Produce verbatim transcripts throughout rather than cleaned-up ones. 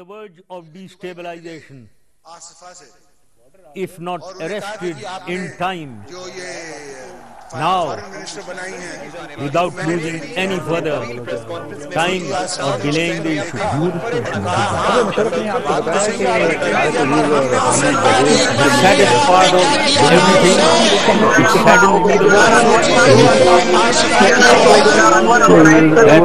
the verge of destabilization if not arrested in time. Now, without losing any further time or delaying the issue, the saddest part of everything, it saddens me the most, that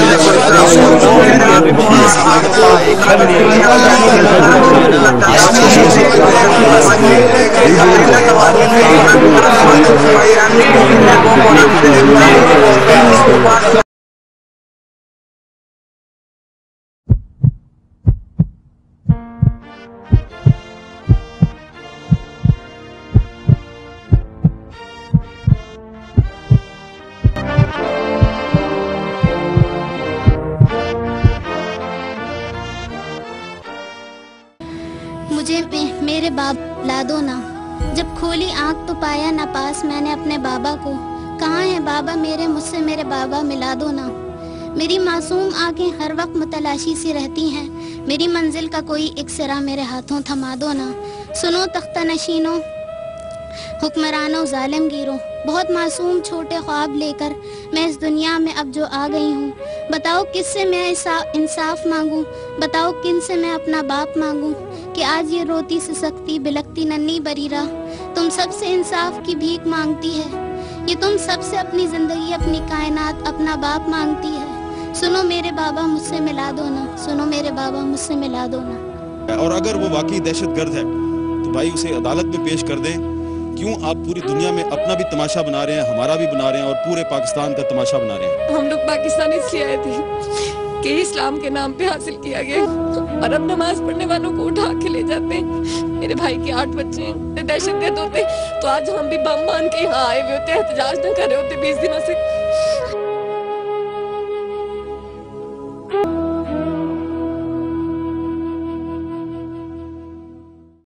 मुझे मेरे बाप ला दो ना। जब खोली आँख तो पाया ना पास मैंने अपने बाबा को। कहाँ है बाबा मेरे, मुझसे मेरे बाबा मिला दो ना। मेरी मासूम आंखें हर वक्त मुतलाशी सी रहती हैं। मेरी मंजिल का कोई एक सिरा मेरे हाथों थमा दो ना। सुनो तख्ता नशीनों, हुक्मरानों, जालिमगीरों, बहुत मासूम छोटे ख्वाब लेकर मैं इस दुनिया में अब जो आ गई हूँ। बताओ किससे मैं इंसाफ मांगूं, बताओ किन से मैं अपना बाप मांगूं कि आज ये रोती सिसकती बिलकती नन्ही बरीरा तुम सबसे इंसाफ की भीख मांगती है। ये तुम सबसे अपनी जिंदगी, अपनी कायनात, अपना बाप मांगती है। सुनो मेरे बाबा मुझसे मिला दो ना, सुनो मेरे बाबा मुझसे मिला दो ना। और अगर वो वाकई दहशतगर्द है तो भाई उसे अदालत में पेश कर दें। क्यों आप पूरी दुनिया में अपना भी तमाशा बना रहे हैं, हमारा भी बना रहे हैं और पूरे पाकिस्तान का तमाशा बना रहे हैं। हम लोग पाकिस्तान इसलिए आए थे कि इस्लाम के नाम पे हासिल किया गया और अब नमाज पढ़ने वालों को उठा के ले जाते हैं। मेरे भाई के आठ बच्चे हैं, दहशतगर्द होते तो आज हम भी बम मान के यहाँ आए हुए होते, एहतजाज न कर रहे होते बीस दिनों से।